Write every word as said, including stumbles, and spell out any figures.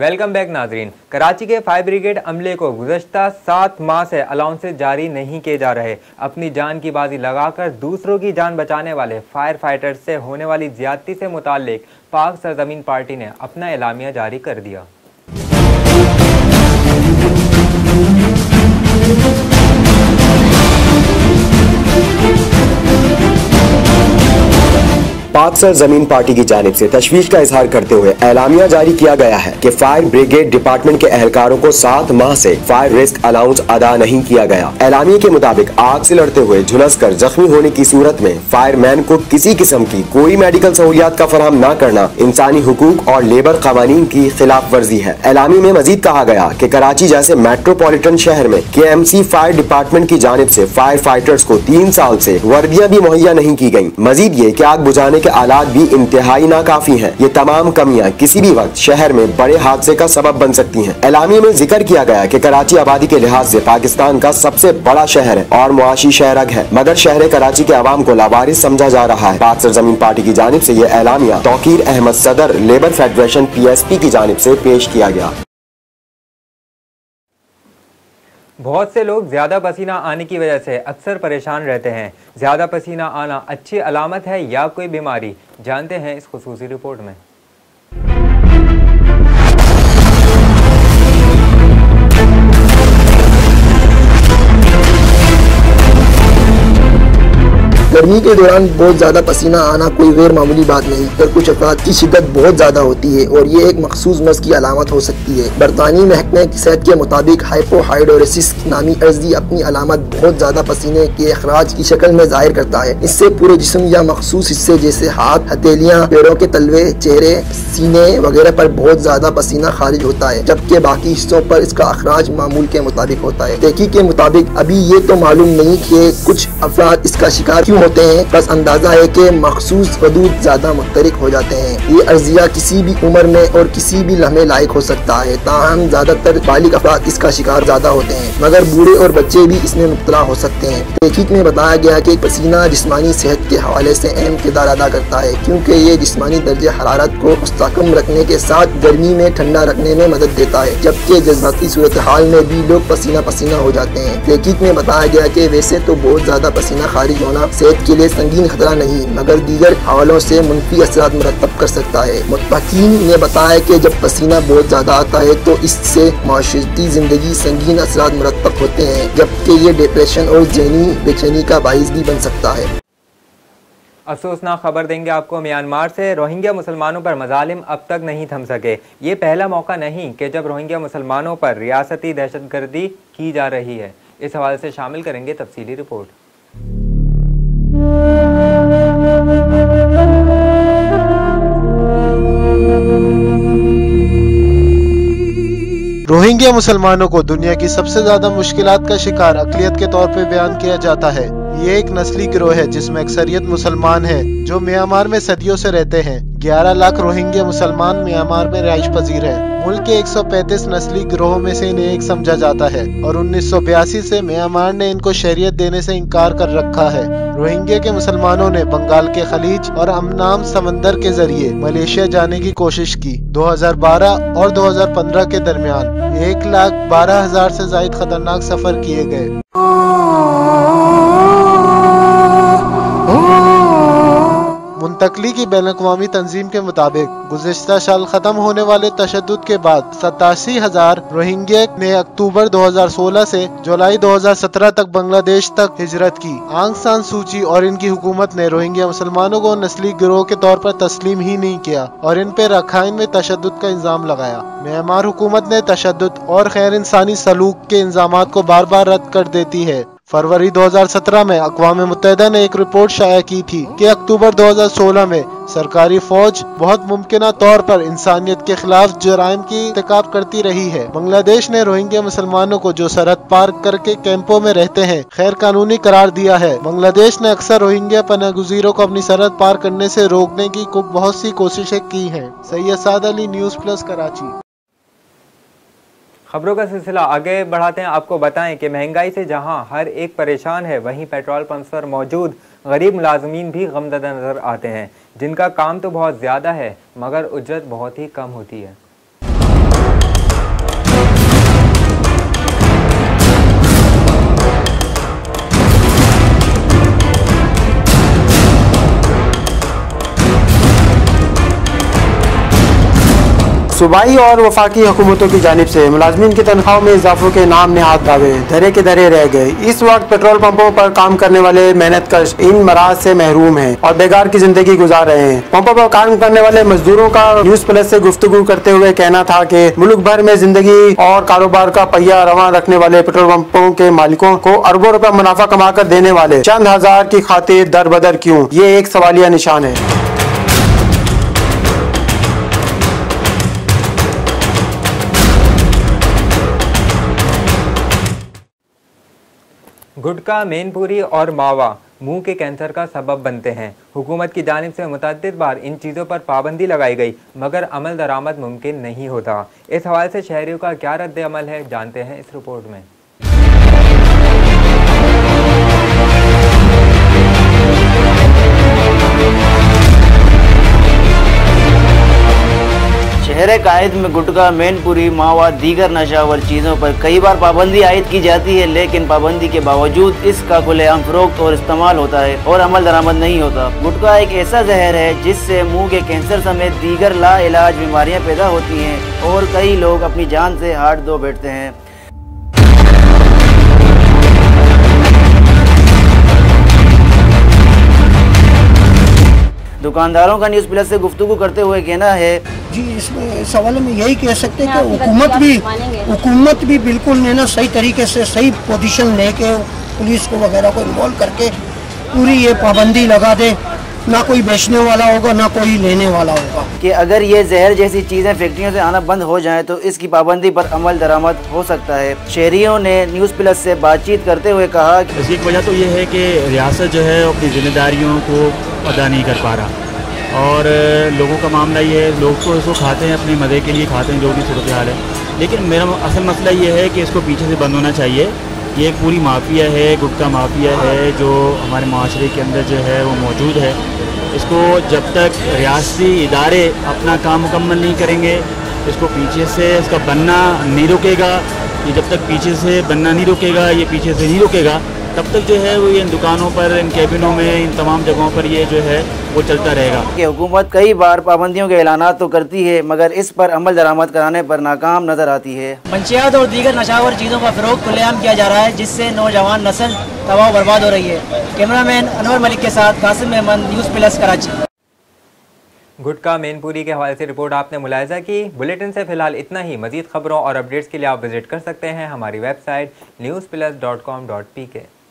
Welcome back नाजरीन। कराची के fire brigade अमले को गुज़श्ता सात माह से अलाउंसेस जारी नहीं किए जा रहे। अपनी जान की बाजी लगाकर दूसरों की जान बचाने वाले फायर फाइटर्स से होने वाली ज्यादती से मुताल्लिक पाक सरजमीन पार्टी ने अपना एलामिया जारी कर दिया। पाक सरजमीन पार्टी की जानिब से तशवीश का इजहार करते हुए एलामिया जारी किया गया है कि फायर ब्रिगेड डिपार्टमेंट के एहलकारों को सात माह से फायर रिस्क अलाउंस अदा नहीं किया गया। एलामिया के मुताबिक आग से लड़ते हुए झुलस कर जख्मी होने की सूरत में फायरमैन को किसी किस्म की कोई मेडिकल सहूलियात का फराहम न करना इंसानी हुकूक और लेबर कवानीन की खिलाफ वर्जी है। एलामी में मजीद कहा गया कि कराची जैसे मेट्रोपॉलिटन शहर में के एम सी फायर डिपार्टमेंट की जानिब से फायर फाइटर्स को तीन साल से वर्दियाँ भी मुहैया नहीं की गयी। मजीद ये कि आग बुझाने के आलात भी इंतहाई नाकाफी हैं। ये तमाम कमियां किसी भी वक्त शहर में बड़े हादसे का सबब बन सकती हैं। एलामी में जिक्र किया गया कि कराची आबादी के लिहाज से पाकिस्तान का सबसे बड़ा शहर है और मुआशी शहरग है, मगर शहर कराची के आवाम को लावारिस समझा जा रहा है। पाक सरजमीन पार्टी की जानिब से ये एलामिया तौकीर अहमद सदर labour federation P S P की जानिब से पेश किया गया। बहुत से लोग ज़्यादा पसीना आने की वजह से अक्सर परेशान रहते हैं। ज़्यादा पसीना आना अच्छी अलामत है या कोई बीमारी, जानते हैं इस खुसूसी रिपोर्ट में। गर्मी के दौरान बहुत ज़्यादा पसीना आना कोई गैर मामूली बात नहीं, पर कुछ अफराद की शिद्दत बहुत ज़्यादा होती है और ये एक मखसूस मर्ज़ की अलामत हो सकती है। बरतानी महकमे की सेहत के मुताबिक हाइपोहाइड्रोसिस नामी अर्जी अपनी अलामत बहुत ज़्यादा पसीने के अखराज की शक्ल में जाहिर करता है। इससे पूरे जिस्म या मखसूस हिस्से जैसे हाथ, हथेलियाँ, पैरों के तलवे, चेहरे, सीने वगैरह पर बहुत ज़्यादा पसीना खारिज होता है, जबकि बाकी हिस्सों पर इसका अखराज मामूल के मुताबिक होता है। तहकीक के मुताबिक अभी ये तो मालूम नहीं कि कुछ अफराद इसका शिकार क्यों होते हैं, बस अंदाजा है कि मखसूस हदूद ज्यादा मुख्तलिफ हो जाते हैं। ये अर्जिया किसी भी उम्र में और किसी भी लम्हे लायक हो सकता है, ताहम ज्यादातर बालिग अफराद इसका शिकार ज्यादा होते हैं, मगर बूढ़े और बच्चे भी इसमें मुब्तला हो सकते हैं। तहकीक में बताया गया कि पसीना जिस्मानी सेहत के हवाले से अहम किरदार अदा करता है, क्योंकि ये जिस्मानी दर्जे हरारत को मुस्तकम रखने के साथ गर्मी में ठंडा रखने में मदद देता है, जबकि जज्बाती सूरत हाल में भी लोग पसीना पसीना हो जाते हैं। तहकीक में बताया गया कि वैसे तो बहुत ज्यादा पसीना खारिज होना सेहत के लिए संगीन खतरा नहीं, मगर दीगर हवालों से मुनफी असरात मुरतब कर सकता है। मुत्तकीन ने बताया कि जब पसीना बहुत ज्यादा आता है तो इससे माशरती जिंदगी संगीन असरात मुरतब होते हैं, जबकि ये डिप्रेशन और जहनी बेचैनी का बाइस भी बन सकता है। अफसोसनाक खबर देंगे आपको म्यांमार से। रोहिंग्या मुसलमानों पर मजालिम अब तक नहीं थम सके। ये पहला मौका नहीं कि जब रोहिंग्या मुसलमानों पर रियासती दहशतगर्दी की जा रही है। इस हवाले से शामिल करेंगे तफसीली रिपोर्ट। रोहिंग्या मुसलमानों को दुनिया की सबसे ज्यादा मुश्किलात का शिकार अक़लियत के तौर पे बयान किया जाता है। ये एक नस्ली गिरोह है जिसमें अक्सरियत मुसलमान है जो म्यांमार में सदियों से रहते हैं। ग्यारह लाख रोहिंग्या मुसलमान म्यांमार में रिहाइश पजीर है। मुल्क के एक सौ पैंतीस नस्ली गिरोहों में से इन्हें एक समझा जाता है और उन्नीस सौ बयासी से म्यांमार ने इनको शरीयत देने से इनकार कर रखा है। रोहिंग्या के मुसलमानों ने बंगाल के खलीज और अमनाम समंदर के जरिए मलेशिया जाने की कोशिश की। दो हज़ार बारह और दो हज़ार पंद्रह के दरमियान एक लाख बारह हजार से ज्यादा खतरनाक सफर किए गए। मुंतकली की बैनुल-अक़वामी तंजीम के मुताबिक गुज़िश्ता साल खत्म होने वाले तशद्दुद के बाद सतासी हजार रोहिंग्या ने अक्टूबर दो हज़ार सोलह से जुलाई दो हज़ार सत्रह तक बांग्लादेश तक हिजरत की। आंग सान सूची और इनकी हुकूमत ने रोहिंग्या मुसलमानों को नस्ली गिरोह के तौर पर तस्लीम ही नहीं किया और इन पे रखाइन में तशद्दुद का इल्जाम लगाया। म्यांमार हुकूमत ने तशद्दुद और गैर इंसानी सलूक के इल्जामात को बार बार रद्द कर देती है। फरवरी दो हज़ार सत्रह में अक़वाम मुत्तहिदा ने एक रिपोर्ट शाया की थी कि अक्टूबर दो हज़ार सोलह में सरकारी फौज बहुत मुमकिन तौर पर इंसानियत के खिलाफ जुराइम की इर्तिकाब करती रही है। बांग्लादेश ने रोहिंग्या मुसलमानों को जो सरहद पार करके कैंपों में रहते हैं गैर कानूनी करार दिया है। बांग्लादेश ने अक्सर रोहिंग्या पनाहगुज़ीरों को अपनी सरहद पार करने से रोकने की बहुत सी कोशिशें की हैं। Syed Saad Ali, News Plus, Karachi. खबरों का सिलसिला आगे बढ़ाते हैं। आपको बताएं कि महंगाई से जहां हर एक परेशान है, वहीं पेट्रोल पंप पर मौजूद गरीब मुलाजमीन भी गमज़दा नज़र आते हैं, जिनका काम तो बहुत ज़्यादा है मगर उजरत बहुत ही कम होती है। सूबाई और वफाकी हुकूमतों की जानिब से मुलाजमीन की तनख्वाहों में इजाफों के नाम नेहाद दावे धरे के धरे रह गए। इस वक्त पेट्रोल पंपों पर काम करने वाले मेहनत कश इन मराज से महरूम हैं और बेकार की जिंदगी गुजार रहे हैं। पंपों पर काम करने वाले मजदूरों का न्यूज प्लस से गुफ्तगू करते हुए कहना था कि मुल्क भर में जिंदगी और कारोबार का पहिया रवां रखने वाले पेट्रोल पंपों के मालिकों को अरबों रुपए मुनाफा कमा कर देने वाले चंद हजार की खातिर दर बदर क्यों, ये एक सवालिया निशान है। गुटखा, मेनपुरी और मावा मुंह के कैंसर का सबब बनते हैं। हुकूमत की जानिब से मुतअद्दिद बार इन चीज़ों पर पाबंदी लगाई गई मगर अमल दरामद मुमकिन नहीं होता। इस हवाले से शहरियों का क्या रद्द अमल है, जानते हैं इस रिपोर्ट में। शहर कायद में गुटखा, मेनपुरी, मावा, दीगर नशावर चीज़ों पर कई बार पाबंदी आयद की जाती है, लेकिन पाबंदी के बावजूद इसका खुलेआम फरोख्त और इस्तेमाल होता है और अमल दरामद नहीं होता। गुटखा एक ऐसा जहर है जिससे मुंह के कैंसर समेत दीगर लाइलाज बीमारियां पैदा होती हैं और कई लोग अपनी जान से हाथ धो बैठते हैं। दुकानदारों का न्यूज़ प्लस से गुफ्तगू करते हुए कहना है, जी इसमें सवाल में यही कह सकते हैं कि हुकूमत भी हुकूमत भी बिल्कुल ने ना सही तरीके से सही पोजीशन लेके पुलिस को वगैरह को इन्वॉल्व करके पूरी ये पाबंदी लगा दे, ना कोई बेचने वाला होगा ना कोई लेने वाला होगा। कि अगर ये जहर जैसी चीज़ें फैक्ट्रियों से आना बंद हो जाए तो इसकी पाबंदी पर अमल दरामद हो सकता है। शहरियों ने न्यूज़ प्लस से बातचीत करते हुए कहा, इसकी एक वजह तो ये है कि रियासत जो है अपनी जिम्मेदारियों को अदा नहीं कर पा रहा और लोगों का मामला ये है, लोग तो इसको खाते हैं अपने मज़े के लिए खाते हैं, जो भी सूरत हाल है, लेकिन मेरा असल मसला ये है कि इसको पीछे से बंद होना चाहिए। ये एक पूरी माफिया है, गुटखा माफिया है जो हमारे माशरे के अंदर जो है वो मौजूद है। इसको जब तक रियासती इदारे अपना काम मुकम्मल नहीं करेंगे, इसको पीछे से इसका बनना नहीं रुकेगा, ये जब तक पीछे से बनना नहीं रुकेगा, ये पीछे से नहीं रुकेगा, तब तक जो है वो इन दुकानों पर, इन कैबिनों में, इन तमाम जगहों पर ये जो है वो चलता रहेगा। कि हुकूमत कई बार पाबंदियों के ऐलानात तो करती है मगर इस पर अमल दरामद कराने पर नाकाम नजर आती है। मंशियात और दीगर नशावर चीज़ों का फरोग खुलेआम किया जा रहा है जिससे नौजवान नस्ल तबाह बर्बाद हो रही है। कैमरामैन अनवर मलिक के साथ कासिम अहमद, न्यूज़ प्लस कराची। गुटखा, मेनपुरी के हवाले से रिपोर्ट आपने मुलाहिजा की। बुलेटिन से फिलहाल इतना ही। मजीद खबरों और अपडेट्स के लिए आप विजिट कर सकते हैं हमारी website News Plus dot com dot P के।